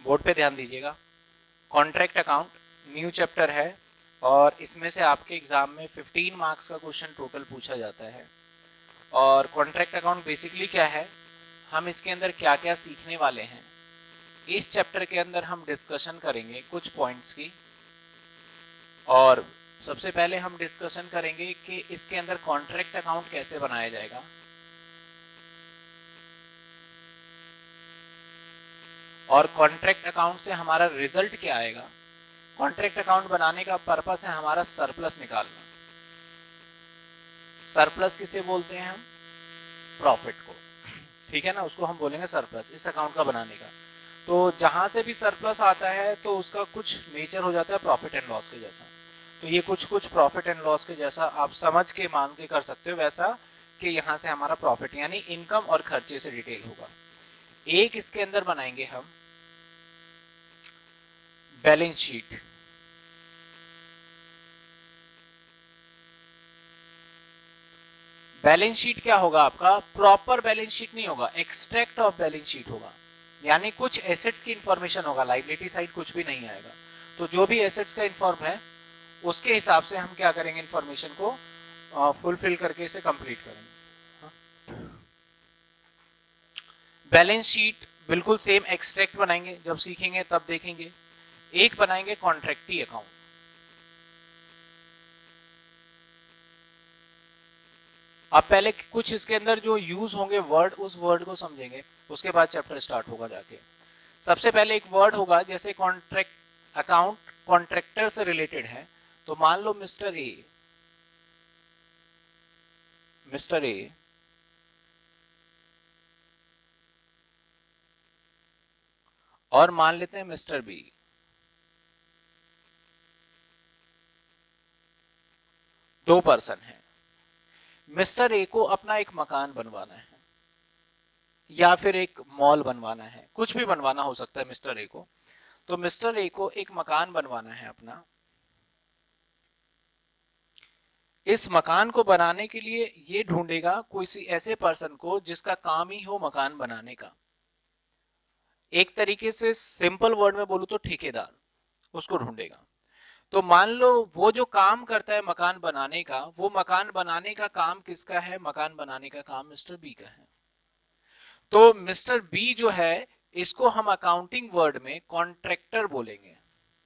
Board पे ध्यान दीजिएगा। कॉन्ट्रैक्ट अकाउंट न्यू चैप्टर है और इसमें से आपके एग्जाम में 15 मार्क्स का क्वेश्चन टोटल पूछा जाता है। और कॉन्ट्रैक्ट अकाउंट बेसिकली क्या है, हम इसके अंदर क्या क्या सीखने वाले हैं, इस चैप्टर के अंदर हम डिस्कशन करेंगे कुछ पॉइंट्स की। और सबसे पहले हम डिस्कशन करेंगे कि इसके अंदर कॉन्ट्रैक्ट अकाउंट कैसे बनाया जाएगा, और कॉन्ट्रैक्ट अकाउंट से हमारा रिजल्ट क्या आएगा। कॉन्ट्रैक्ट अकाउंट बनाने का पर्पस है हमारा सरप्लस निकालना। सरप्लस किसे बोलते हैं हम, प्रॉफिट को, ठीक है ना, उसको हम बोलेंगे सरप्लस इस अकाउंट का बनाने का। तो जहां से भी सरप्लस आता है तो उसका कुछ नेचर हो जाता है प्रॉफिट एंड लॉस के जैसा। तो ये कुछ प्रॉफिट एंड लॉस के जैसा आप समझ के मान के कर सकते हो वैसा, कि यहां से हमारा प्रॉफिट यानी इनकम और खर्चे से डिटेल होगा। एक इसके अंदर बनाएंगे हम बैलेंस शीट। बैलेंस शीट क्या होगा आपका, प्रॉपर बैलेंस शीट नहीं होगा, एक्सट्रैक्ट ऑफ बैलेंस शीट होगा। यानी कुछ एसेट्स की इंफॉर्मेशन होगा, लाइबिलिटी साइड कुछ भी नहीं आएगा। तो जो भी एसेट्स का इन्फॉर्म है उसके हिसाब से हम क्या करेंगे, इंफॉर्मेशन को फुलफिल करके इसे कंप्लीट करेंगे। बैलेंस शीट बिल्कुल सेम एक्सट्रैक्ट बनाएंगे, जब सीखेंगे तब देखेंगे। एक बनाएंगे कॉन्ट्रैक्टी अकाउंट। अब पहले कुछ इसके अंदर जो यूज होंगे वर्ड, उस वर्ड को समझेंगे, उसके बाद चैप्टर स्टार्ट होगा जाके। सबसे पहले एक वर्ड होगा, जैसे कॉन्ट्रैक्ट अकाउंट कॉन्ट्रैक्टर से रिलेटेड है, तो मान लो मिस्टर ए, मिस्टर ए और मान लेते हैं मिस्टर बी। दो पर्सन है। मिस्टर ए को अपना एक मकान बनवाना है या फिर एक मॉल बनवाना है, कुछ भी बनवाना हो सकता है मिस्टर ए को। तो मिस्टर ए को एक मकान बनवाना है अपना। इस मकान को बनाने के लिए ये ढूंढेगा कोई ऐसे पर्सन को जिसका काम ही हो मकान बनाने का। एक तरीके से सिंपल वर्ड में बोलूं तो ठेकेदार, उसको ढूंढेगा। तो मान लो वो जो काम करता है मकान बनाने का, वो मकान बनाने का काम किसका है, मकान बनाने का काम मिस्टर बी का है। तो मिस्टर बी जो है, इसको हम अकाउंटिंग वर्ड में कॉन्ट्रैक्टर बोलेंगे,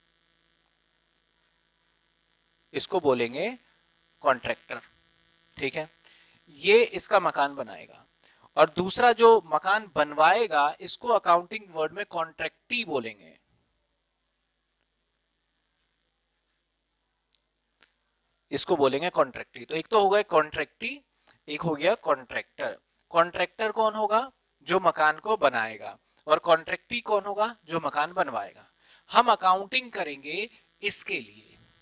इसको बोलेंगे कॉन्ट्रैक्टर, ठीक है। ये इसका मकान बनाएगा। और दूसरा जो मकान बनवाएगा, इसको अकाउंटिंग वर्ड में कॉन्ट्रैक्टी बोलेंगे, इसको बोलेंगे कॉन्ट्रैक्टी। तो एक तो हो गया कॉन्ट्रैक्टी, एक हो गया कॉन्ट्रैक्टर। कॉन्ट्रैक्टर कौन होगा, जो मकान को बनाएगा, और कॉन्ट्रैक्टी कौन होगा, जो मकान बनवाएगा। हम अकाउंटिंग करेंगे इसके लिए।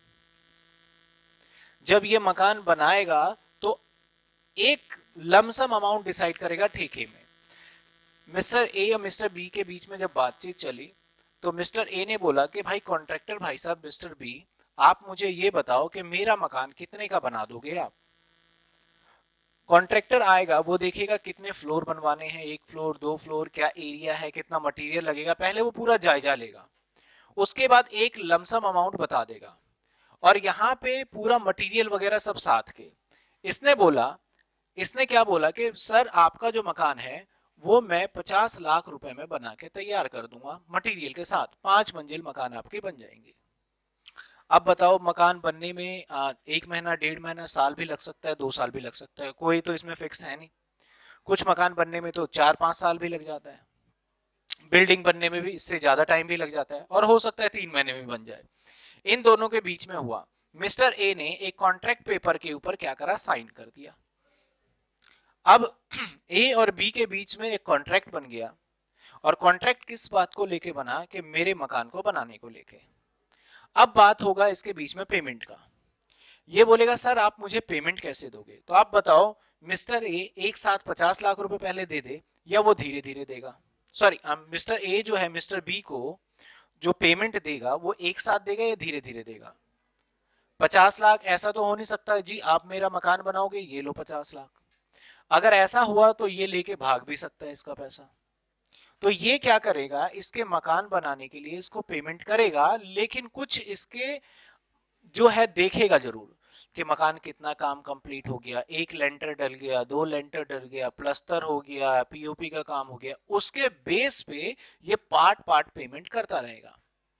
जब ये मकान बनाएगा तो एक लमसम अमाउंट डिसाइड करेगा ठेके में। मिस्टर ए और मिस्टर बी के बीच में जब बातचीत चली, तो मिस्टर ए ने बोला कि भाई कॉन्ट्रैक्टर भाई साहब मिस्टर बी, आप मुझे ये बताओ कि मेरा मकान कितने का बना दोगे आप। कॉन्ट्रैक्टर आएगा, वो देखेगा कितने फ्लोर बनवाने हैं, एक फ्लोर, दो फ्लोर, क्या एरिया है, कितना मटेरियल लगेगा, पहले वो पूरा जायजा लेगा। उसके बाद एक लमसम अमाउंट बता देगा। और यहाँ पे पूरा मटेरियल वगैरह सब साथ के। इसने बोला, इसने क्या बोला कि सर आपका जो मकान है वो मैं 50 लाख रुपए में बना के तैयार कर दूंगा, मटेरियल के साथ 5 मंजिल मकान आपके बन जाएंगे। अब बताओ, मकान बनने में 1 महीना, 1.5 महीना, साल भी लग सकता है, 2 साल भी लग सकता है, कोई तो इसमें फिक्स है नहीं। कुछ मकान बनने में तो 4-5 साल भी लग जाता है, बिल्डिंग बनने में भी इससे ज्यादा टाइम भी लग जाता है, और हो सकता है 3 महीने में बन जाए। इन दोनों के बीच में हुआ, मिस्टर ए ने एक कॉन्ट्रैक्ट पेपर के ऊपर क्या करा, साइन कर दिया। अब ए और बी के बीच में एक कॉन्ट्रैक्ट बन गया। और कॉन्ट्रैक्ट किस बात को लेके बना, कि मेरे मकान को बनाने को लेके। अब बात होगा इसके बीच में पेमेंट का। ये बोलेगा सर आप मुझे पेमेंट कैसे दोगे। तो आप बताओ, मिस्टर ए एक साथ 50 लाख रुपए पहले दे दे, या वो धीरे धीरे देगा। सॉरी, मिस्टर ए जो है मिस्टर बी को जो पेमेंट देगा वो एक साथ देगा या धीरे धीरे देगा। 50 लाख ऐसा तो हो नहीं सकता जी आप मेरा मकान बनाओगे ये लो 50 लाख। अगर ऐसा हुआ तो ये लेके भाग भी सकता है इसका पैसा। तो ये क्या करेगा, इसके मकान बनाने के लिए इसको पेमेंट करेगा, लेकिन कुछ इसके जो है देखेगा जरूर कि मकान कितना काम कंप्लीट हो गया, एक लेंटर डल गया, दो लेंटर डल गया, प्लस्तर हो गया, पीओपी का काम हो गया, उसके बेस पे ये पार्ट पार्ट पेमेंट करता रहेगा।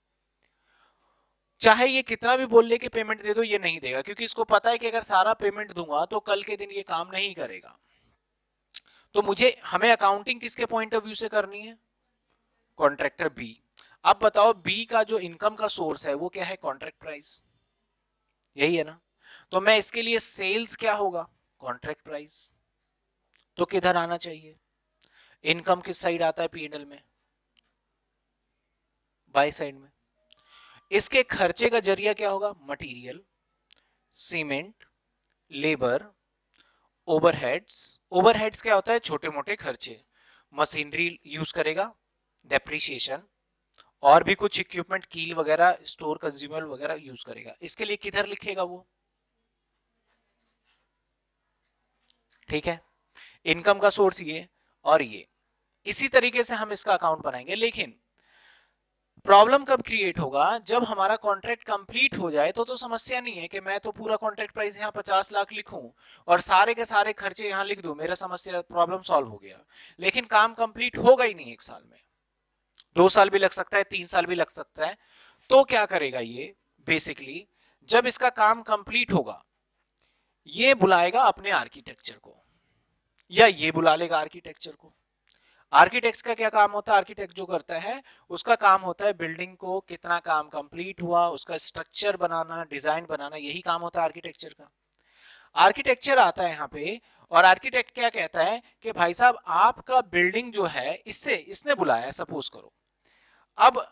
चाहे ये कितना भी बोल ले कि पेमेंट दे दो, ये नहीं देगा, क्योंकि इसको पता है कि अगर सारा पेमेंट दूंगा तो कल के दिन ये काम नहीं करेगा। तो हमें अकाउंटिंग किसके पॉइंट ऑफ व्यू से करनी है, कॉन्ट्रैक्टर बी। अब बताओ बी का जो इनकम का सोर्स है वो क्या है, कॉन्ट्रैक्ट प्राइस, यही है ना। तो मैं इसके लिए सेल्स क्या होगा, कॉन्ट्रैक्ट प्राइस। तो किधर आना चाहिए, इनकम किस साइड आता है पीएनएल में, बाय साइड में। इसके खर्चे का जरिया क्या होगा, material, cement, labour, overheads. Overheads क्या होता है, छोटे मोटे खर्चे, मशीनरी यूज करेगा, डेप्रिसिएशन, और भी कुछ इक्विपमेंट, कील वगैरह, स्टोर कंज्यूमर वगैरह यूज करेगा। इसके लिए किधर लिखेगा वो, ठीक है। इनकम का सोर्स ये और ये, इसी तरीके से हम इसका अकाउंट बनाएंगे। लेकिन प्रॉब्लम कब क्रिएट होगा, जब हमारा कॉन्ट्रैक्ट कंप्लीट हो जाए। तो समस्या नहीं है कि मैं तो पूरा कॉन्ट्रैक्ट प्राइस यहाँ 50 लाख लिखूं और सारे के सारे खर्चे यहाँ लिख दूं, मेरा समस्या प्रॉब्लम सॉल्व हो गया। लेकिन काम कंप्लीट होगा ही नहीं, 1 साल में, 2 साल भी लग सकता है, 3 साल भी लग सकता है। तो क्या करेगा ये, बेसिकली जब इसका काम कंप्लीट होगा, ये बुलाएगा अपने आर्किटेक्चर को, या ये बुला लेगा आर्किटेक्चर को। आर्किटेक्ट का क्या काम होता है, आर्किटेक्ट जो करता है उसका काम होता है बिल्डिंग को कितना काम कंप्लीट हुआ, उसका स्ट्रक्चर बनाना, डिजाइन बनाना, यही काम होता है आर्किटेक्चर का। आर्किटेक्चर आता है यहाँ पे, और आर्किटेक्ट क्या कहता है कि भाई साहब आपका बिल्डिंग जो है, इसने बुलाया, सपोज करो। अब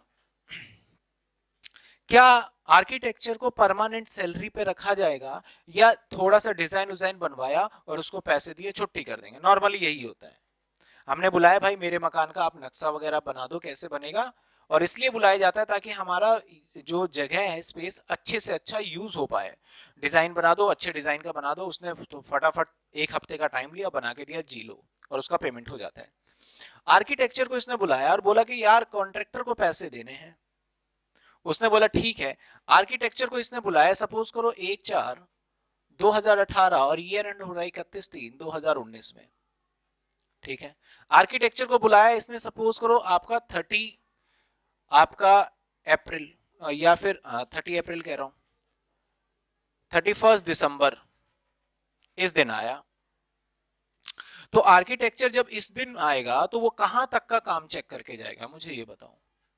क्या आर्किटेक्चर को परमानेंट सैलरी पे रखा जाएगा, या थोड़ा सा डिजाइन डिजाइन बनवाया और उसको पैसे दिए छुट्टी कर देंगे, नॉर्मली यही होता है। हमने बुलाया भाई मेरे मकान का आप नक्शा वगैरह बना दो, कैसे बनेगा, और इसलिए बुलाया जाता है ताकि हमारा जो जगह है, स्पेस, अच्छे से अच्छा यूज हो पाए। डिजाइन बना दो, अच्छे डिजाइन का बना दो, उसने तो फटाफट 1 हफ्ते का टाइम लिया, बना के दिया, जी लो, और उसका पेमेंट हो जाता है। आर्किटेक्चर को इसने बुलाया और बोला कि यार कॉन्ट्रैक्टर को पैसे देने हैं। उसने बोला ठीक है। आर्किटेक्चर को इसने बुलाया, सपोज करो 1/4/2018, और ईयर एंड हो रहा है 31/3/2019 में, ठीक है। आर्किटेक्चर को बुलाया इसने, सपोज करो आपका 30 आपका अप्रैल, या फिर 30 अप्रैल कह रहा हूं, 31 दिसंबर इस दिन आया। तो आर्किटेक्चर जब इस दिन आएगा तो वो कहां तक का काम चेक करके जाएगा, मुझे ये बताओ।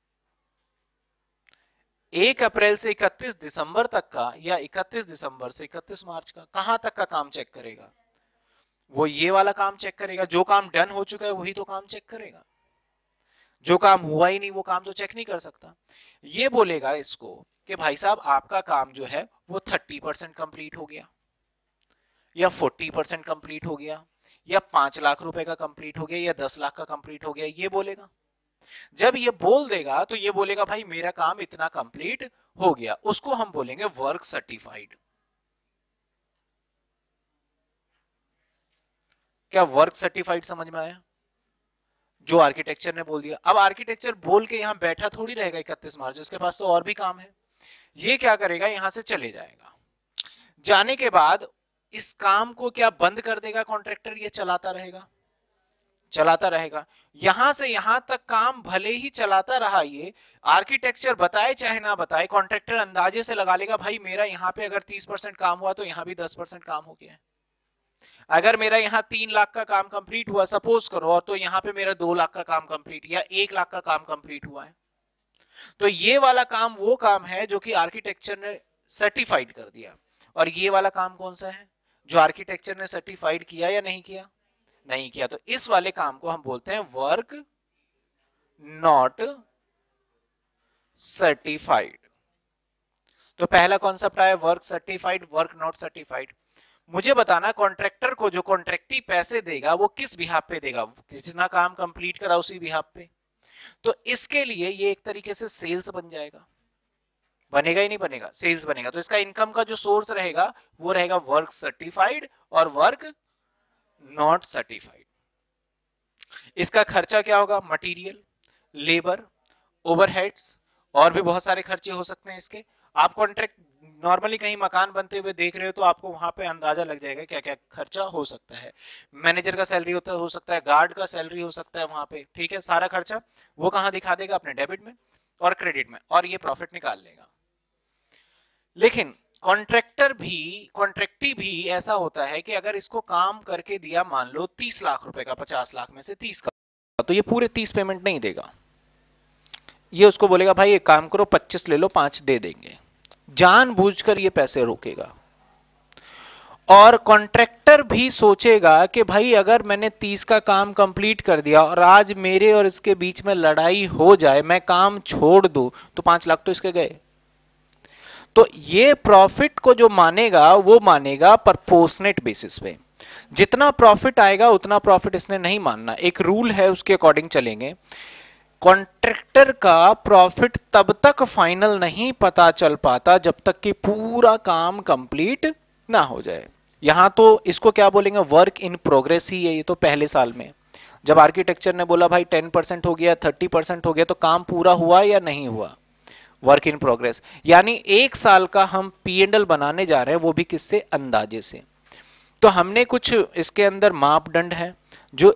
1 अप्रैल से 31 दिसंबर तक का, या 31 दिसंबर से 31 मार्च का, कहां तक का काम चेक करेगा, वो ये वाला काम चेक करेगा। जो काम डन हो चुका है वही तो काम चेक करेगा, जो काम हुआ ही नहीं वो काम तो चेक नहीं कर सकता। ये बोलेगा इसको कि भाई साहब आपका काम जो है वो 30% कंप्लीट हो गया, या 40% कंप्लीट हो गया, या 5 लाख रुपए का कंप्लीट हो गया, या 10 लाख का कंप्लीट हो गया, ये बोलेगा। जब ये बोल देगा तो ये बोलेगा भाई मेरा काम इतना कंप्लीट हो गया, उसको हम बोलेंगे वर्क सर्टिफाइड। क्या वर्क सर्टिफाइड समझ में आया, जो आर्किटेक्चर ने बोल दिया। अब आर्किटेक्चर बोल के यहां बैठा थोड़ी रहेगा 31 मार्च, उसके पास तो और भी काम है। ये क्या करेगा, यहां से चले जाएगा। जाने के बाद इस काम को क्या बंद कर देगा कॉन्ट्रैक्टर, ये चलाता रहेगा, चलाता रहेगा। यहां से यहां तक काम भले ही चलाता रहा, ये आर्किटेक्चर बताए चाहे ना बताए, कॉन्ट्रैक्टर अंदाजे से लगा लेगा भाई मेरा यहाँ पे अगर 30% काम हुआ तो यहाँ भी 10% काम हो गया है। अगर मेरा यहाँ 3 लाख का काम कंप्लीट हुआ सपोज करो, और तो यहाँ पे मेरा 2 लाख का काम कंप्लीट, या 1 लाख का काम कंप्लीट हुआ है। तो ये वाला काम वो काम है जो कि आर्किटेक्चर ने सर्टिफाइड कर दिया। और ये वाला काम कौन सा है, जो आर्किटेक्चर ने सर्टिफाइड किया या नहीं किया, नहीं किया। तो इस वाले काम को हम बोलते हैं वर्क नॉट सर्टिफाइड। तो पहला कॉन्सेप्ट आया work certified, work not certified. मुझे बताना कॉन्ट्रैक्टर को जो कॉन्ट्रैक्टी पैसे देगा वो किस बिहाफ पे देगा, जितना काम कंप्लीट करा उसी बिहाफ पे। तो इसके लिए ये एक तरीके से सेल्स बन जाएगा, बनेगा ही नहीं बनेगा, सेल्स बनेगा। तो इसका इनकम का जो सोर्स रहेगा वो रहेगा वर्क सर्टिफाइड और वर्क नॉट सर्टिफाइड। इसका खर्चा क्या होगा? मटेरियल, लेबर, ओवरहेड्स और भी बहुत सारे खर्चे हो सकते हैं इसके। आप कॉन्ट्रैक्ट नॉर्मली कहीं मकान बनते हुए देख रहे हो तो आपको वहां पे अंदाजा लग जाएगा क्या क्या खर्चा हो सकता है। मैनेजर का सैलरी हो सकता है, गार्ड का सैलरी हो सकता है वहां पे, ठीक है। सारा खर्चा वो कहां दिखा देगा? अपने डेबिट में और क्रेडिट में, और ये प्रॉफिट निकाल लेगा। लेकिन कॉन्ट्रैक्टी भी ऐसा होता है कि अगर इसको काम करके दिया मान लो 30 लाख रुपए का, 50 लाख में से 30 का, तो ये पूरे 30 पेमेंट नहीं देगा। ये उसको बोलेगा भाई एक काम करो 25 ले लो, 5 दे देंगे, जानबूझकर ये पैसे रोकेगा। और कॉन्ट्रैक्टर भी सोचेगा कि भाई अगर मैंने 30 का काम कंप्लीट कर दिया और आज मेरे और इसके बीच में लड़ाई हो जाए, मैं काम छोड़ दूं, तो 5 लाख तो इसके गए। तो ये प्रॉफिट को जो मानेगा वो मानेगा प्रपोर्शनेट बेसिस पे। जितना प्रॉफिट आएगा उतना प्रॉफिट इसने नहीं मानना। एक रूल है, उसके अकॉर्डिंग चलेंगे। कॉन्ट्रैक्टर का प्रॉफिट तब तक फाइनल नहीं पता चल पाता जब तक कि पूरा काम कंप्लीट ना हो जाए। यहां तो इसको क्या बोलेंगे? वर्क इन प्रोग्रेस ही है। ये तो पहले साल में जब आर्किटेक्चर ने बोला भाई 10% हो गया, 30% हो गया, तो काम पूरा हुआ या नहीं हुआ? Work in progress. यानी एक साल का हम P&L बनाने जा रहे हैं, वो भी किससे? अंदाजे से। तो हमने कुछ इसके अंदर मापदंड है जो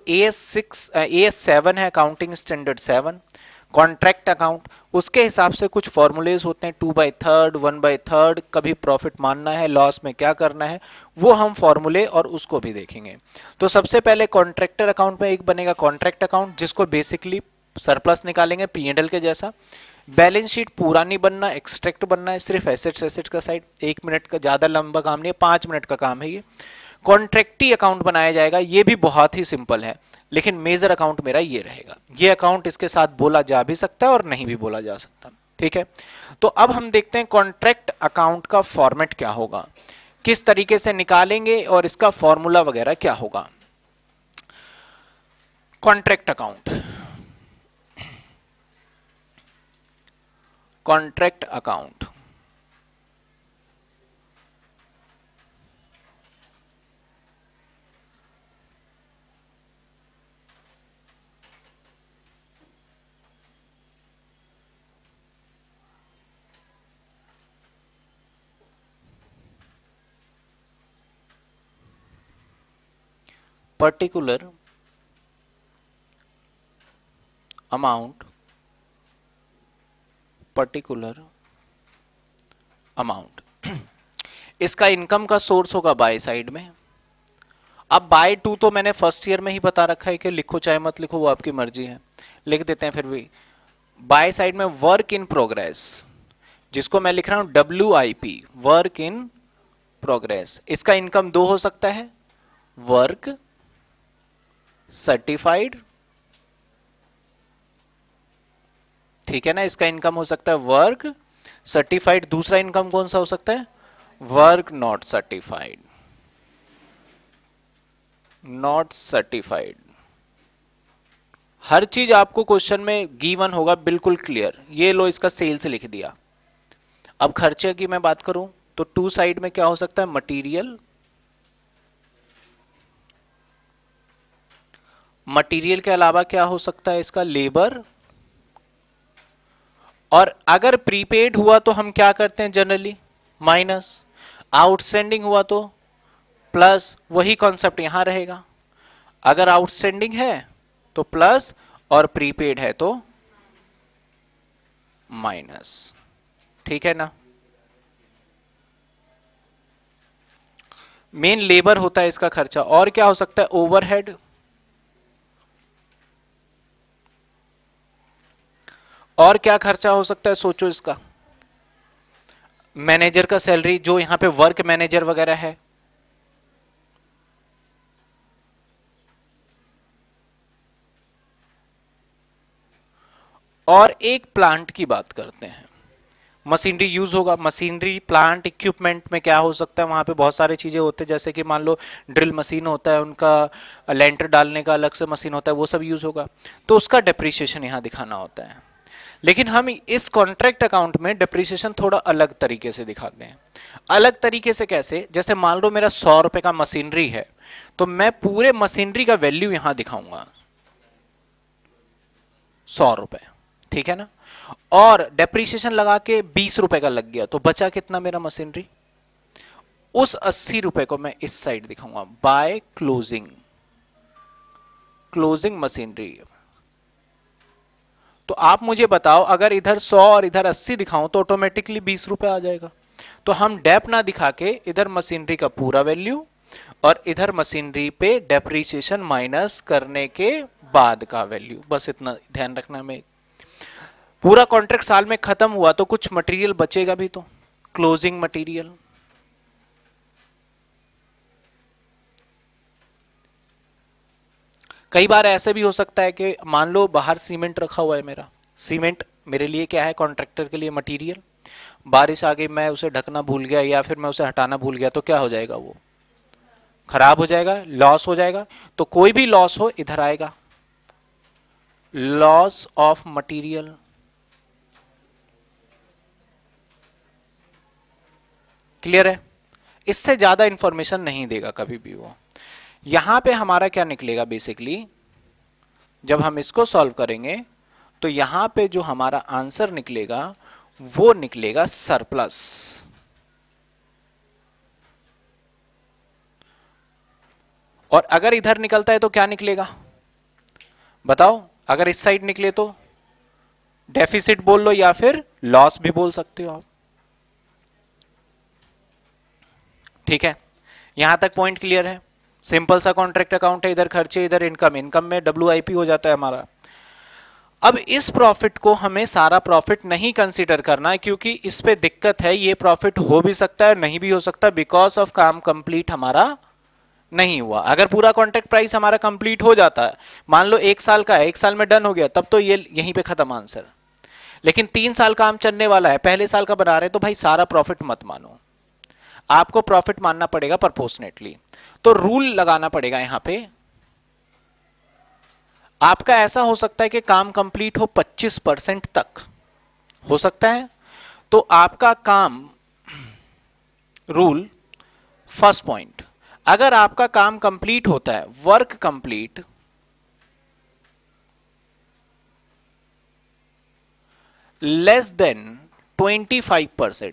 AS7 है, अकाउंटिंग स्टैंडर्ड 7, कॉन्ट्रैक्ट अकाउंट, उसके हिसाब से कुछ फॉर्मूलेज होते हैं, 2/3, 1/3, कभी प्रॉफिट मानना है, लॉस में क्या करना है, वो हम फॉर्मूले और उसको भी देखेंगे। तो सबसे पहले कॉन्ट्रैक्टर अकाउंट में एक बनेगा कॉन्ट्रैक्ट अकाउंट, जिसको बेसिकली सरप्लस निकालेंगे P&L के जैसा। बैलेंस शीट पूरा नहीं बनना, एक्सट्रैक्ट बनना है, सिर्फ एसेट्स का साइड। 1 मिनट का ज्यादा लंबा काम नहीं है, 5 मिनट का काम है ये। कॉन्ट्रैक्टी अकाउंट बनाया जाएगा, ये भी बहुत ही सिंपल है, लेकिन मेजर अकाउंट मेरा ये रहेगा। ये अकाउंट इसके साथ बोला जा भी सकता है और नहीं भी बोला जा सकता, ठीक है। तो अब हम देखते हैं कॉन्ट्रैक्ट अकाउंट का फॉर्मेट क्या होगा, किस तरीके से निकालेंगे और इसका फॉर्मूला वगैरह क्या होगा। Contract account, contract account particular amount, particular amount. इसका इनकम का सोर्स होगा बाय साइड में। अब बाय टू तो मैंने फर्स्ट ईयर में ही बता रखा है कि लिखो चाहे मत लिखो, वो आपकी मर्जी है, लिख देते हैं फिर भी। बाय साइड में वर्क इन प्रोग्रेस, जिसको मैं लिख रहा हूं WIP, वर्क इन प्रोग्रेस। इसका इनकम 2 हो सकता है, वर्क सर्टिफाइड, ठीक है ना। इसका इनकम हो सकता है वर्क सर्टिफाइड। दूसरा इनकम कौन सा हो सकता है? Work not certified, not certified. हर चीज आपको क्वेश्चन में गिवन होगा, बिल्कुल क्लियर। ये लो, इसका सेल्स लिख दिया। अब खर्चे की मैं बात करूं तो टू साइड में क्या हो सकता है? मटेरियल, मटेरियल के अलावा क्या हो सकता है इसका? लेबर। और अगर प्रीपेड हुआ तो हम क्या करते हैं जनरली? माइनस। आउटस्टैंडिंग हुआ तो प्लस। वही कॉन्सेप्ट यहां रहेगा, अगर आउटस्टैंडिंग है तो प्लस और प्रीपेड है तो माइनस, ठीक है ना। मेन लेबर होता है इसका खर्चा। और क्या हो सकता है? ओवरहेड। और क्या खर्चा हो सकता है सोचो इसका? मैनेजर का सैलरी, जो यहां पे वर्क मैनेजर वगैरह है। और एक प्लांट की बात करते हैं, मशीनरी यूज होगा। मशीनरी, प्लांट, इक्विपमेंट में क्या हो सकता है? वहां पे बहुत सारी चीजें होती है, जैसे कि मान लो ड्रिल मशीन होता है, उनका लेंटर डालने का अलग से मशीन होता है, वो सब यूज होगा, तो उसका डेप्रिसिएशन यहां दिखाना होता है। लेकिन हम इस कॉन्ट्रैक्ट अकाउंट में डेप्रिसिएशन थोड़ा अलग तरीके से दिखाते हैं। अलग तरीके से कैसे? जैसे मान लो मेरा 100 रुपए का मशीनरी है, तो मैं पूरे मशीनरी का वैल्यू यहां दिखाऊंगा। 100 रुपए, ठीक है ना। और डेप्रीशिएशन लगा के 20 रुपए का लग गया, तो बचा कितना मेरा मशीनरी? उस 80 रुपए को मैं इस साइड दिखाऊंगा, बाय क्लोजिंग, क्लोजिंग मशीनरी। तो आप मुझे बताओ, अगर इधर 100 और इधर 80 दिखाऊं तो ऑटोमेटिकली 20 रुपए आ जाएगा। तो हम डेप ना दिखा के इधर मशीनरी का पूरा वैल्यू और इधर मशीनरी पे डेप्रीशिएशन माइनस करने के बाद का वैल्यू, बस इतना ध्यान रखना। में पूरा कॉन्ट्रैक्ट साल में खत्म हुआ तो कुछ मटेरियल बचेगा भी, तो क्लोजिंग मटेरियल। कई बार ऐसे भी हो सकता है कि मान लो बाहर सीमेंट रखा हुआ है मेरा, सीमेंट मेरे लिए क्या है, कॉन्ट्रैक्टर के लिए मटेरियल। बारिश आ गई, मैं उसे ढकना भूल गया या फिर मैं उसे हटाना भूल गया, तो क्या हो जाएगा, वो खराब हो जाएगा, लॉस हो जाएगा। तो कोई भी लॉस हो इधर आएगा, लॉस ऑफ मटेरियल। क्लियर है? इससे ज्यादा इंफॉर्मेशन नहीं देगा कभी भी वो। यहां पे हमारा क्या निकलेगा बेसिकली, जब हम इसको सॉल्व करेंगे तो यहां पे जो हमारा आंसर निकलेगा वो निकलेगा सरप्लस। और अगर इधर निकलता है तो क्या निकलेगा बताओ? अगर इस साइड निकले तो डेफिसिट बोल लो या फिर लॉस भी बोल सकते हो आप। ठीक है, यहां तक पॉइंट क्लियर है? सिंपल सा कॉन्ट्रैक्ट अकाउंट है, इधर खर्चे इधर इनकम, इनकम में WIP हो जाता है हमारा। अब इस प्रॉफिट को हमें सारा प्रॉफिट नहीं कंसीडर करना है, क्योंकि इस पे दिक्कत है, ये प्रॉफिट हो भी सकता है नहीं भी हो सकता, बिकॉज ऑफ काम कंप्लीट हमारा नहीं हुआ। अगर पूरा कॉन्ट्रैक्ट प्राइस हमारा कंप्लीट हो जाता है, मान लो 1 साल का है, 1 साल में डन हो गया, तब तो ये यहीं पे खत्म आंसर। लेकिन 3 साल काम चलने वाला है, पहले साल का बना रहे, तो भाई सारा प्रॉफिट मत मानो, आपको प्रॉफिट मानना पड़ेगा प्रोपोर्शनेटली। तो रूल लगाना पड़ेगा यहां पे। आपका ऐसा हो सकता है कि काम कंप्लीट हो 25% तक, हो सकता है। तो आपका काम, रूल फर्स्ट पॉइंट, अगर आपका काम कंप्लीट होता है, वर्क कंप्लीट लेस देन 25%,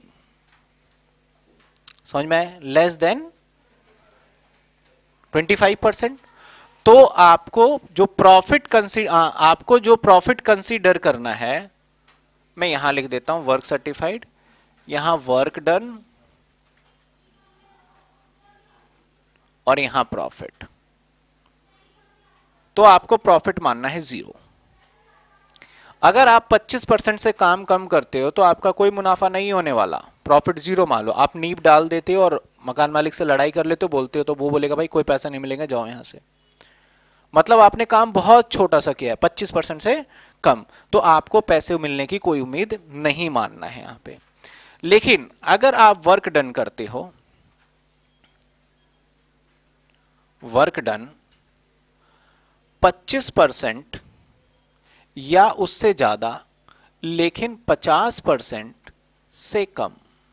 समझ में आए? लेस देन 25%, तो आपको जो प्रॉफिट कंसीडर करना है, मैं यहां लिख देता हूं वर्क सर्टिफाइड, यहां वर्क डन और यहां प्रॉफिट। तो आपको प्रॉफिट मानना है 0। अगर आप 25% से काम कम करते हो तो आपका कोई मुनाफा नहीं होने वाला, प्रॉफिट 0 मान लो। आप नींव डाल देते हो और मकान मालिक से लड़ाई कर लेते हो, बोलते हो, तो वो बोलेगा भाई कोई पैसा नहीं मिलेगा, जाओ यहां से। मतलब आपने काम बहुत छोटा सा किया है, 25% से कम, तो आपको पैसे मिलने की कोई उम्मीद नहीं मानना है यहां पे। लेकिन अगर आप वर्क डन करते हो, वर्क डन 25% या उससे ज्यादा, लेकिन 50% से कम,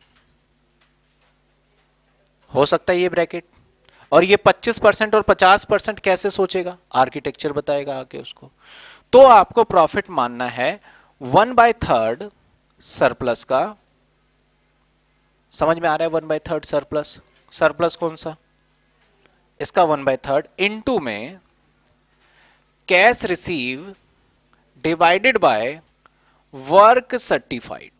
हो सकता है ये ब्रैकेट। और ये 25% और 50% कैसे सोचेगा, आर्किटेक्चर बताएगा आगे उसको। तो आपको प्रॉफिट मानना है 1/3 सरप्लस का। समझ में आ रहा है? 1/3 सरप्लस, सरप्लस कौन सा, इसका 1/3 इनटू में cash receive divided by work certified.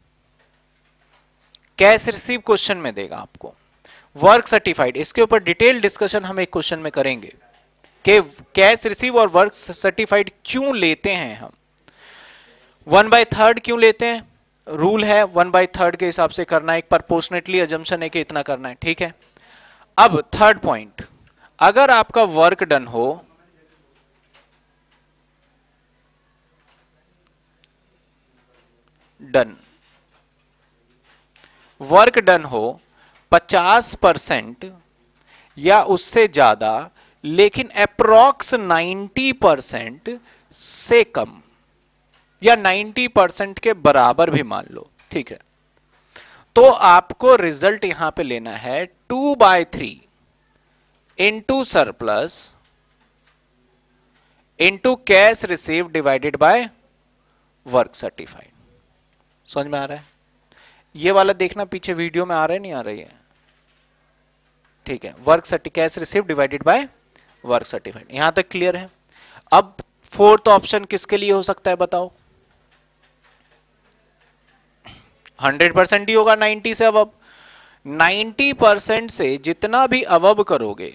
Cash receive question में देगा आपको, वर्क सर्टिफाइड, इसके ऊपर डिटेल डिस्कशन हम एक क्वेश्चन में करेंगे कि कैश रिसीव और वर्क सर्टिफाइड क्यों लेते हैं हम, 1/3 क्यों लेते हैं। रूल है 1/3 के हिसाब से करना है, एक प्रोपोर्शनेटली अजम्पशन है कि इतना करना है, ठीक है। अब थर्ड पॉइंट, अगर आपका वर्क डन हो, डन, वर्क डन हो 50% या उससे ज्यादा, लेकिन अप्रोक्स 90% से कम, या 90% के बराबर भी मान लो, ठीक है। तो आपको रिजल्ट यहां पे लेना है 2/3 into surplus into cash receive divided by work certified. समझ में आ रहा है? ये वाला देखना पीछे वीडियो में आ रहा है नहीं आ रही है? ठीक है, work certificate cash receive divided by work certified, यहां तक क्लियर है। अब फोर्थ ऑप्शन किसके लिए हो सकता है बताओ? 100% ही होगा 90 से अब 90% से जितना भी अबव करोगे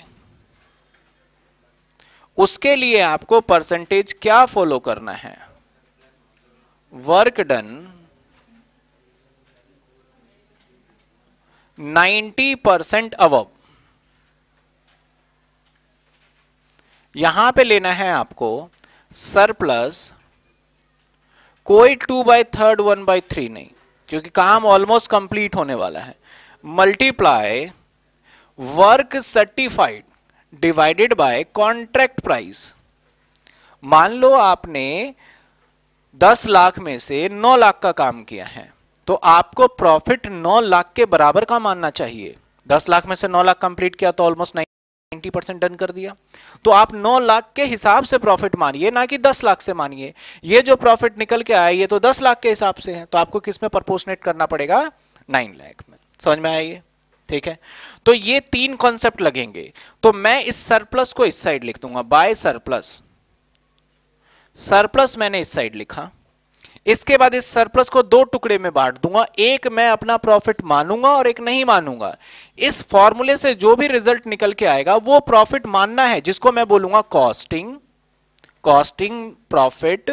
उसके लिए आपको परसेंटेज क्या फॉलो करना है? Work done 90% above. यहां पे लेना है आपको सरप्लस, कोई 2/3 1/3 नहीं, क्योंकि काम ऑलमोस्ट कंप्लीट होने वाला है, multiply work certified divided by contract price. मान लो आपने 10 लाख में से 9 लाख का काम किया है, तो आपको प्रॉफिट 9 लाख के बराबर का मानना चाहिए। 10 लाख में से 9 लाख कंप्लीट किया तो ऑलमोस्ट 90% डन कर दिया, तो आप 9 लाख के हिसाब से प्रॉफिट मानिए, ना कि 10 लाख से मानिए। ये जो प्रॉफिट निकल के आया ये तो 10 लाख के हिसाब से है, तो आपको किस में प्रोपोर्शनेट करना पड़ेगा? 9 लाख में। समझ में आया ये? ठीक है, तो ये 3 कॉन्सेप्ट लगेंगे। तो मैं इस सरप्लस को इस साइड लिख दूंगा, बाय सरप्लस। सरप्लस मैंने इस साइड लिखा, इसके बाद इस सरप्लस को 2 टुकड़े में बांट दूंगा, एक मैं अपना प्रॉफिट मानूंगा और एक नहीं मानूंगा। इस फॉर्मूले से जो भी रिजल्ट निकल के आएगा वो प्रॉफिट मानना है, जिसको मैं बोलूंगा costing, costing profit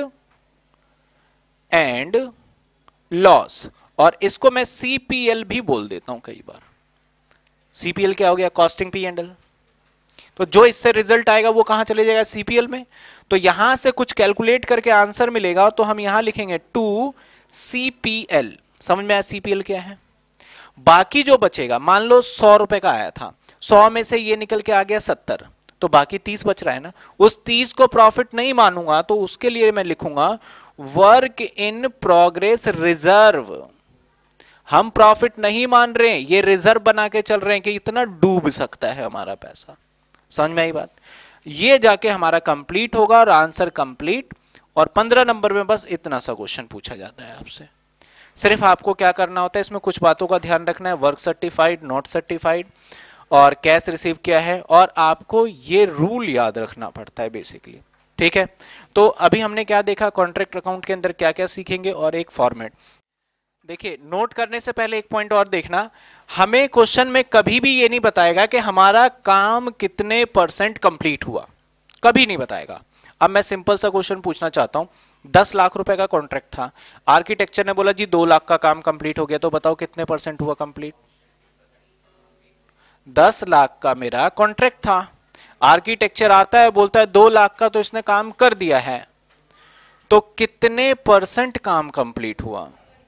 and loss, और इसको मैं सीपीएल भी बोल देता हूं कई बार। सीपीएल क्या हो गया? Costing P and L. तो जो इससे रिजल्ट आएगा वो कहां चले जाएगा? सीपीएल में। तो यहां से कुछ कैलकुलेट करके आंसर मिलेगा तो हम यहां लिखेंगे 2 सीपीएल। समझ में आया सीपीएल क्या है? बाकी जो बचेगा, मान लो 100 रुपए का आया था, 100 में से ये निकल के आ गया 70, तो बाकी 30 बच रहा है ना, उस 30 को प्रॉफिट नहीं मानूंगा, तो उसके लिए मैं लिखूंगा वर्क इन प्रोग्रेस रिजर्व। हम प्रॉफिट नहीं मान रहे हैं, ये रिजर्व बना के चल रहे हैं कि इतना डूब सकता है हमारा पैसा। समझ में आई बात? ये जाके हमारा कंप्लीट होगा और आंसर कंप्लीट। और 15 नंबर में बस इतना सा क्वेश्चन पूछा जाता है आपसे। सिर्फ आपको क्या करना होता है, इसमें कुछ बातों का ध्यान रखना है, वर्क सर्टिफाइड, नॉट सर्टिफाइड और कैश रिसीव क्या है, और आपको ये रूल याद रखना पड़ता है बेसिकली। ठीक है, तो अभी हमने क्या देखा, कॉन्ट्रैक्ट अकाउंट के अंदर क्या क्या सीखेंगे और एक फॉर्मेट। देखिए, नोट करने से पहले एक पॉइंट और देखना, हमें क्वेश्चन में कभी भी ये नहीं बताएगा कि हमारा काम कितने परसेंट कंप्लीट हुआ, कभी नहीं बताएगा। अब मैं सिंपल सा क्वेश्चन पूछना चाहता हूं, 10 लाख रुपए का कॉन्ट्रैक्ट था, आर्किटेक्चर ने बोला जी 2 लाख का काम कंप्लीट हो गया, तो बताओ कितने परसेंट हुआ कंप्लीट? 10 लाख का मेरा कॉन्ट्रैक्ट था, आर्किटेक्चर आता है बोलता है 2 लाख का, तो इसने काम कर दिया है, तो कितने परसेंट काम कंप्लीट हुआ?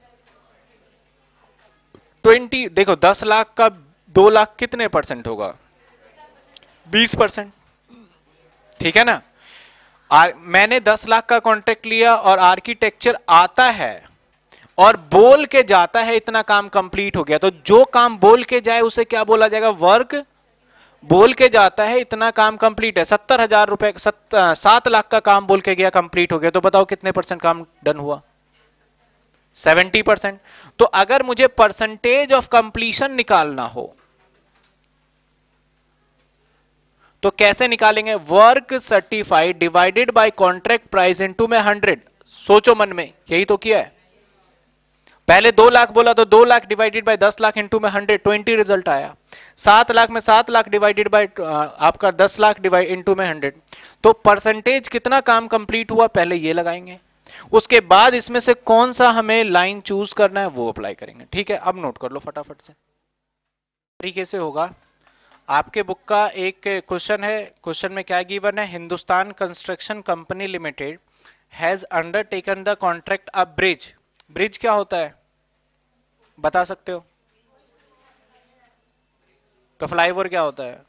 20। देखो 10 लाख का 2 लाख कितने परसेंट होगा? 20%। ठीक है ना? मैंने 10 लाख का कॉन्ट्रैक्ट लिया और आर्किटेक्चर आता है और बोल के जाता है इतना काम कंप्लीट हो गया, तो जो काम बोल के जाए उसे क्या बोला जाएगा? वर्क। बोल के जाता है इतना काम कंप्लीट है, 70,000 रुपए, 7 लाख का काम बोल के गया कंप्लीट हो गया, तो बताओ कितने परसेंट काम डन हुआ? 70%। तो अगर मुझे परसेंटेज ऑफ कंप्लीशन निकालना हो तो कैसे निकालेंगे? Work certified divided by contract price into में 100। सोचो मन में, यही तो किया है। पहले 2 लाख बोला तो 2 lakh divided by 10 lakh into में 100, 20 रिजल्ट आया। 7 लाख में 7 लाख डिवाइडेड बाय आपका 10 लाख डिवाइड इनटू में 100, तो परसेंटेज कितना काम कंप्लीट हुआ पहले ये लगाएंगे, उसके बाद इसमें से कौन सा हमें लाइन चूज करना है वो अप्लाई करेंगे। ठीक है, अब नोट कर लो फटाफट से। तरीके से होगा, आपके बुक का एक क्वेश्चन है, क्वेश्चन में क्या गिवन है? Hindustan construction company limited has undertaken the contract a bridge. Bridge क्या होता है बता सकते हो? तो फ्लाईओवर क्या होता है?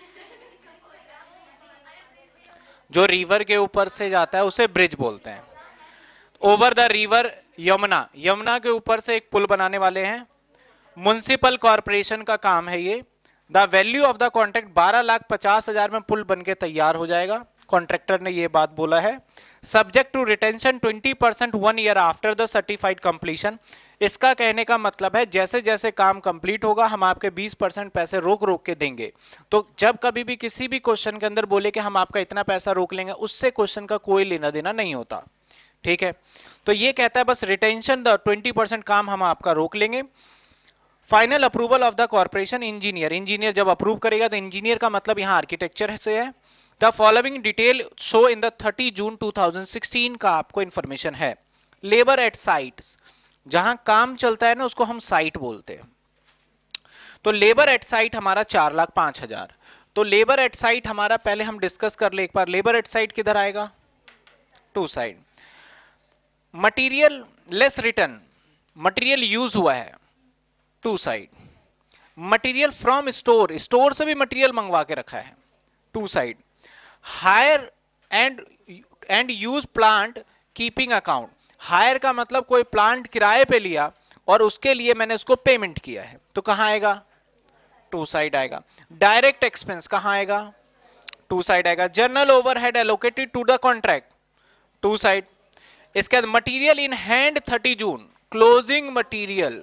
जो रिवर के ऊपर से जाता है उसे ब्रिज बोलते हैं। Over the river Yamuna, Yamuna के ऊपर से एक पुल बनाने वाले हैं, म्युनिसिपल कॉर्पोरेशन का काम है ये। The value of the contract 12,50,000 में पुल बनके तैयार हो जाएगा। कॉन्ट्रैक्टर ने ये बात बोला है। Subject to retention 20% 1 year after the certified completion. इसका कहने का मतलब है जैसे जैसे काम कंप्लीट होगा हम आपके 20% पैसे रोक रोक के देंगे। तो जब कभी भी किसी भी क्वेश्चन के अंदर बोले कि हम आपका इतना पैसा रोक लेंगे, उससे क्वेश्चन का कोई लेना देना नहीं होता। ठीक है, तो ये कहता है बस रिटेंशन द 20% काम हम आपका रोक लेंगे। Final approval of the corporation engineer. Engineer जब अप्रूव करेगा, तो इंजीनियर का मतलब यहां आर्किटेक्चर से है। The following detail show in the 30 June 2016 का आपको इंफॉर्मेशन है। लेबर एट साइट्स, जहां काम चलता है ना उसको हम साइट बोलते हैं। तो लेबर एट साइट हमारा 4,05,000। तो लेबर एट साइट हमारा पहले हम डिस्कस कर ले एक बार। लेबर एट साइट किधर आएगा? To side. Material less return, material use हुआ है, to side. Material from store, store से भी मटीरियल मंगवा के रखा है, to side. Hire and use plant keeping account. Hire का मतलब कोई प्लांट किराए पे लिया और उसके लिए मैंने उसको पेमेंट किया है, तो कहां आएगा? टू साइड आएगा। डायरेक्ट एक्सपेंस कहां आएगा? टू साइड आएगा। General overhead allocated to the contract, to side. इसके बाद material in hand 30 June, closing material.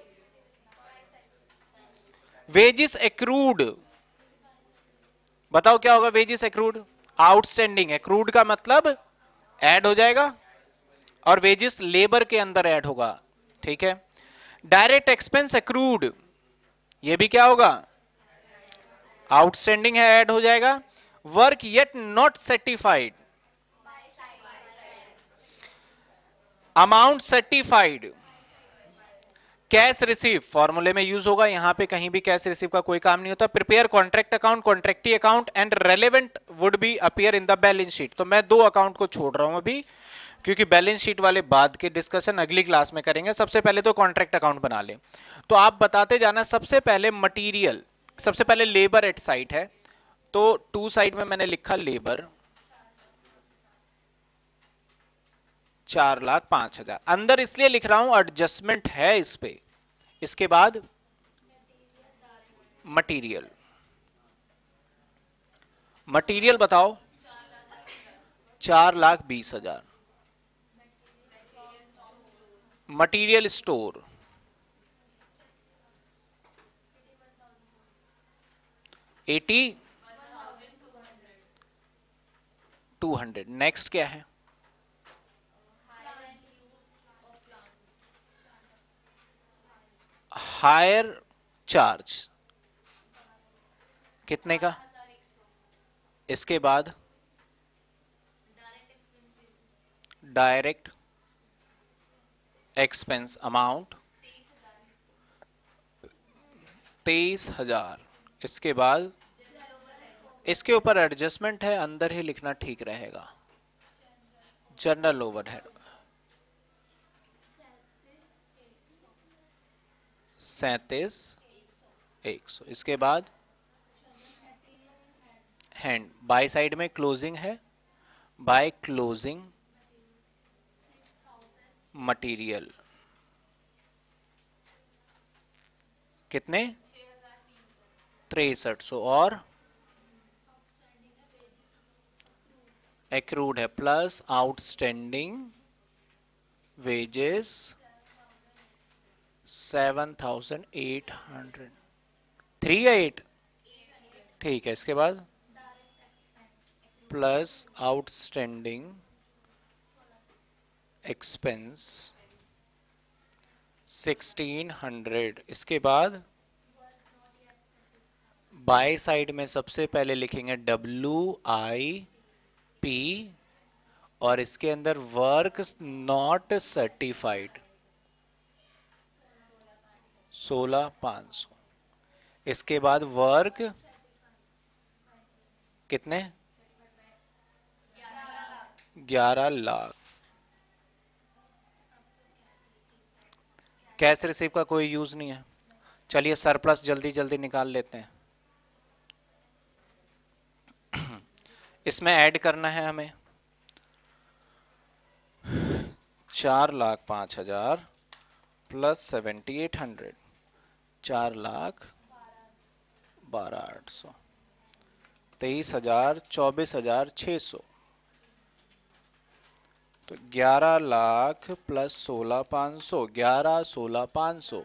Wages accrued, बताओ क्या होगा वेजिस एक्रूड? आउटस्टैंडिंग। एक्रूड का मतलब ऐड हो जाएगा और वेजिस लेबर के अंदर ऐड होगा। ठीक है। डायरेक्ट एक्सपेंस एक्रूड, ये भी क्या होगा? आउटस्टैंडिंग है, ऐड हो जाएगा। Work yet not certified, amount certified. Cash receive फॉर्मूले में यूज होगा, यहां पे कहीं भी कैश रिसीव का कोई काम नहीं होता। Prepare contract account, contractee account and relevant would be appear in the balance sheet. तो मैं दो अकाउंट को छोड़ रहा हूं अभी, क्योंकि बैलेंस शीट वाले बाद के डिस्कशन अगली क्लास में करेंगे। सबसे पहले तो कॉन्ट्रैक्ट अकाउंट बना ले। तो आप बताते जाना। सबसे पहले मटीरियल, सबसे पहले लेबर एट साइट है, तो टू साइड में मैंने लिखा लेबर 4,05,000। अंदर इसलिए लिख रहा हूं एडजस्टमेंट है इस पे। इसके बाद मटीरियल, मटीरियल बताओ 4,20,000। Material store 80,200। नेक्स्ट क्या है? हायर चार्ज कितने का? इसके बाद डायरेक्ट एक्सपेंस अमाउंट 23,000। इसके बाद इसके ऊपर एडजस्टमेंट है, अंदर ही लिखना ठीक रहेगा। General overhead 37,100। इसके बाद हैंड, बाय साइड में क्लोजिंग है, बाय क्लोजिंग मटीरियल कितने? 6300। और एक्रूड है प्लस आउटस्टैंडिंग वेजेस 7,800। 3 या 8? ठीक है। इसके बाद प्लस आउटस्टैंडिंग एक्सपेंस 1,600। इसके बाद बाय साइड में सबसे पहले लिखेंगे WIP और इसके अंदर वर्क नॉट सर्टिफाइड 16,500। इसके बाद वर्क कितने? 11 लाख। कैश रिसीव का कोई यूज नहीं है। चलिए सरप्लस जल्दी जल्दी निकाल लेते हैं। इसमें ऐड करना है हमें 4,05,000 प्लस 7,800, 4,12,800, 23,000, 24,600। तो 11 लाख प्लस 16,500, 11 16,500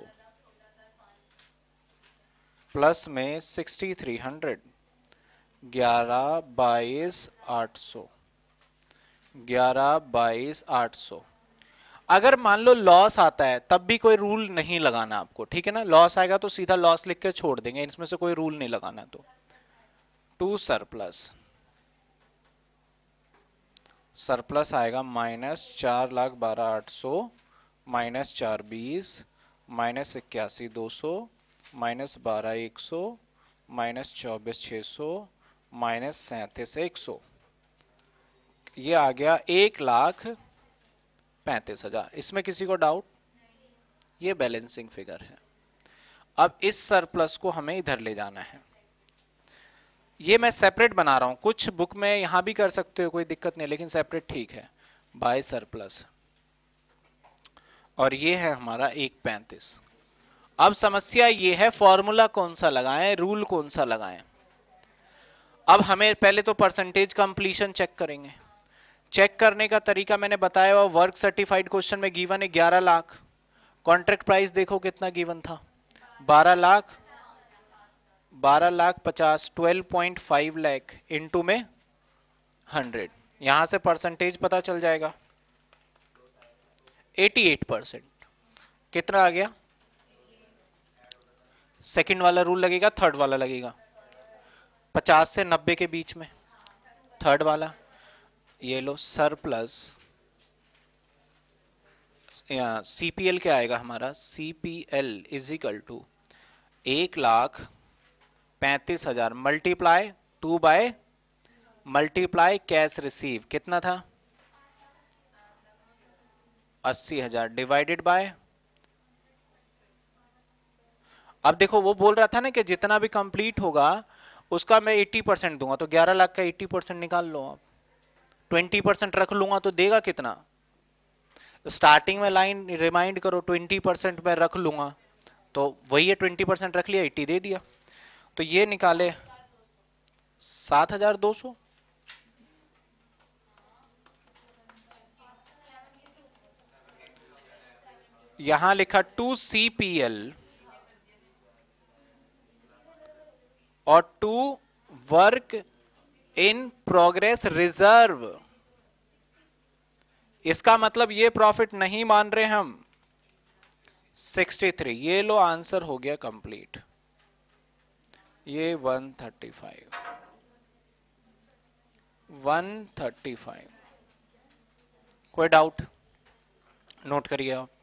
प्लस में 6,300, 11,22,800, 11,22,800। अगर मान लो लॉस आता है तब भी कोई रूल नहीं लगाना आपको, ठीक है ना। लॉस आएगा तो सीधा लॉस लिख के छोड़ देंगे, इसमें से कोई रूल नहीं लगाना। तो टू सरप्लस, सरप्लस आएगा -4,12,800 -4,20 -81,200 -12,100 -24,600 -37,100। ये आ गया 1,35,000। इसमें किसी को डाउट? ये बैलेंसिंग फिगर है। अब इस सरप्लस को हमें इधर ले जाना है। ये मैं सेपरेट बना रहा हूं, कुछ बुक में यहां भी कर सकते हो, कोई दिक्कत नहीं, लेकिन सेपरेट ठीक है। बाय सरप्लस, और ये है हमारा 1,35। अब समस्या ये है फॉर्मूला कौन सा लगाएं, रूल कौन सा लगाएं। अब हमें पहले तो परसेंटेज कंप्लीशन चेक करेंगे। चेक करने का तरीका मैंने बताया, और वर्क सर्टिफाइड क्वेश्चन में गिवन है 11 लाख। कॉन्ट्रैक्ट प्राइस देखो कितना गिवन था, 12 लाख, 12,50,000, 12.5 लाख इंटू में 100। यहां से परसेंटेज पता चल जाएगा, 88%। कितना आ गया? सेकंड वाला रूल लगेगा, थर्ड वाला लगेगा, 50 से 90 के बीच में, थर्ड वाला। ये लो सरप्लस, सीपीएल क्या आएगा हमारा, CPL is equal to 1,35,000 multiply 2 by multiply cash receive, कितना था 80,000 डिवाइडेड बाय। अब देखो वो बोल रहा था ना कि जितना भी कंप्लीट होगा उसका मैं 80% दूंगा, तो 11 लाख का 80% निकाल लो आप। 20% रख लूंगा तो देगा कितना, स्टार्टिंग में लाइन रिमाइंड करो, 20% में रख लूंगा तो वही है, 20% रख लिया, 80 दे दिया। तो ये निकाले 7,200। यहां लिखा 2 CPL और 2 वर्क इन प्रोग्रेस रिजर्व। इसका मतलब ये प्रॉफिट नहीं मान रहे हम, 63। ये लो आंसर हो गया कंप्लीट, ये 135। कोई डाउट? नोट करिए आप।